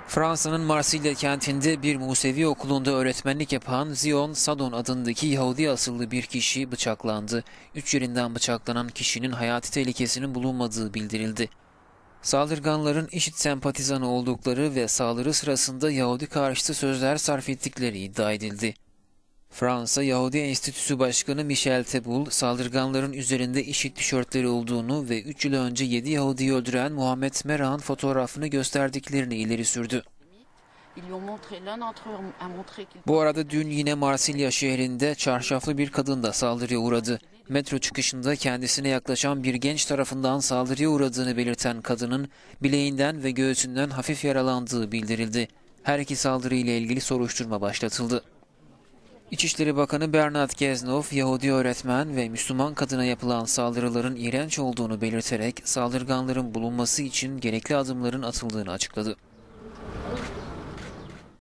Fransa'nın Marsilya kentinde bir Musevi okulunda öğretmenlik yapan Zion Sadon adındaki Yahudi asıllı bir kişi bıçaklandı. 3 yerinden bıçaklanan kişinin hayati tehlikesinin bulunmadığı bildirildi. Saldırganların IŞİD sempatizanı oldukları ve saldırı sırasında Yahudi karşıtı sözler sarf ettikleri iddia edildi. Fransa Yahudi Enstitüsü Başkanı Michel Teboul, saldırganların üzerinde IŞİD tişörtleri olduğunu ve 3 yıl önce 7 Yahudi'yi öldüren Muhammed Merah'ın fotoğrafını gösterdiklerini ileri sürdü. Bu arada dün yine Marsilya şehrinde çarşaflı bir kadın da saldırıya uğradı. Metro çıkışında kendisine yaklaşan bir genç tarafından saldırıya uğradığını belirten kadının bileğinden ve göğsünden hafif yaralandığı bildirildi. Her iki saldırıyla ilgili soruşturma başlatıldı. İçişleri Bakanı Bernard Cazeneuve, Yahudi öğretmen ve Müslüman kadına yapılan saldırıların iğrenç olduğunu belirterek saldırganların bulunması için gerekli adımların atıldığını açıkladı.